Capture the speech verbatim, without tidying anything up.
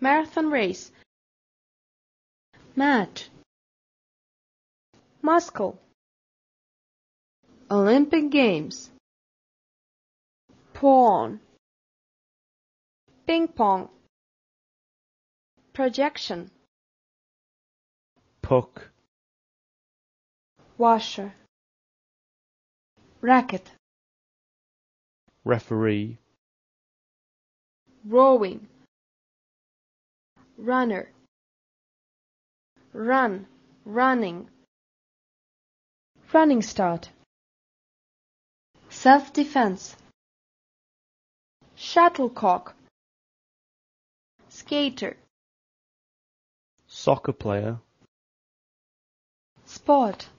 marathon race, match, muscle, Olympic Games, pawn, ping pong, projection, puck, washer, racket, referee, rowing, runner, run, running, running start, self-defense, shuttlecock, skater, soccer player, sport,